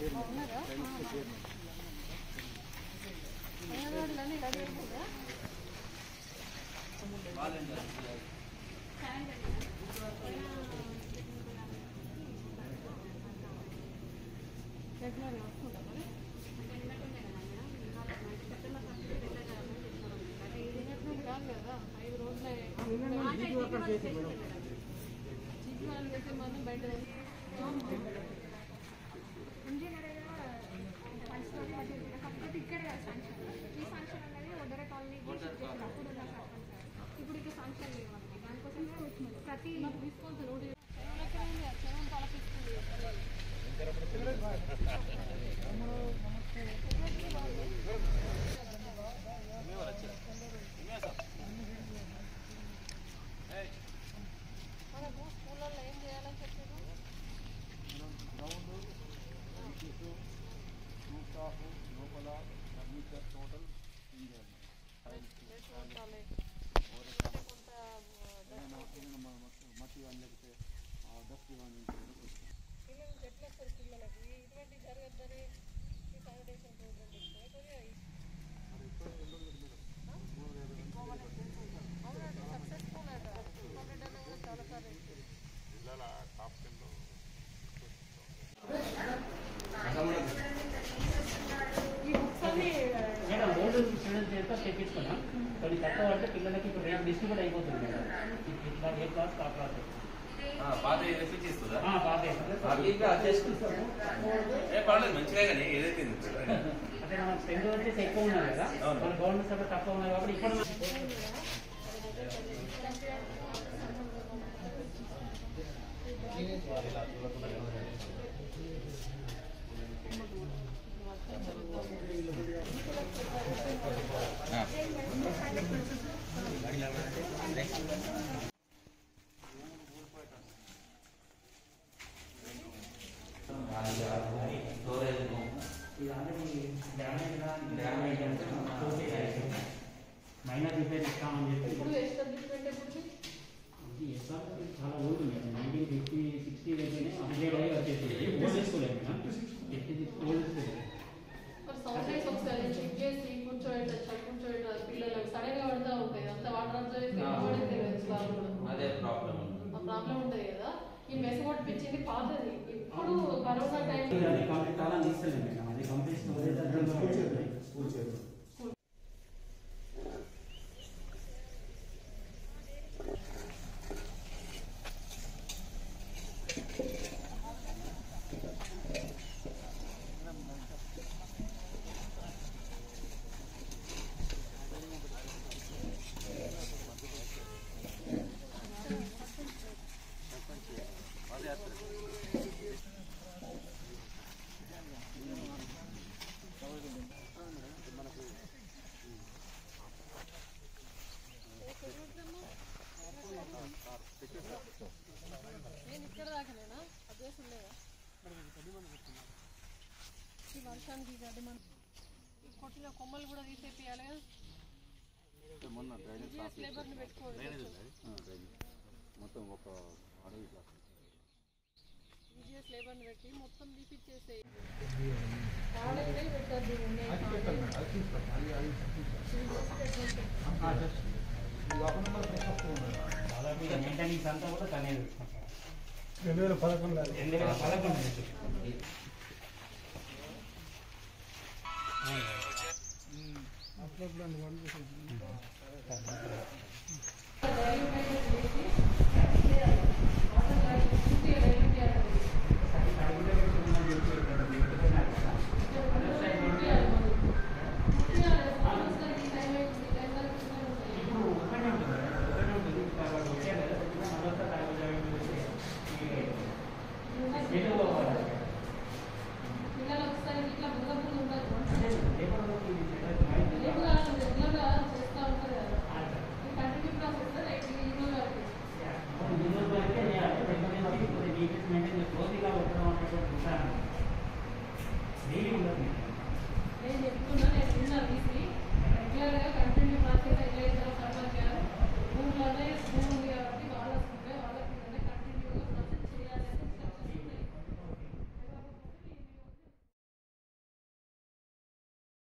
కొన్ని తక్కువ అంటే పిల్లలకి ఇప్పుడు రేపు డిస్ట్రిబ్యూట్ అయిపోతుంది మేడం. ఇట్లా ఏ క్లాస్ ఆ క్లాస్ పాత ఏదైతే ఇస్తుందా మంచిగా కానీ ఏదైతే అంటే మన స్ట్రెంత్ వచ్చేసి ఎక్కువ ఉన్నారు కదా, మన గవర్నమెంట్ సభ తక్కువ ఉన్నాయి కాబట్టి ఇప్పుడు మైనర్ రిపేర్ ఇస్తామని చెప్పి చాలా ఓల్డ్ ఉంది. 1950-60 అయితేనే అప్డేట్ అయ్యి వచ్చేసింది. ఓల్డ్ స్కూల్ అయినా 56 ఓల్డ్ స్కూల్. అదే ప్రాబ్లం ఉంటుంది కదా. ఈ మెస్ కొట్టించింది పాతది. ఇప్పుడు కరోనా టైం చాలా తీస్తలేదు మేడం. అది కంప్లీట్ నేను ఇక్కడ దాకానేనా అడ్రస్ ఉండేదా ఈ వర్షానికి గడ్డి మన కొట్టిన కొమ్మలు కూడా తీసేయాలి కదా. లేబర్ని పెట్టుకోవాలి మొత్తం ఒక అడవి విజిఎస్ లేబర్ని పెట్టి మొత్తం తీపిచ్చేసే ఆడనే పెట్టద్దు. మెయింటెనెన్స్ అంతా కూడా తనే చూసుకుంటారు. 2011 డైలీ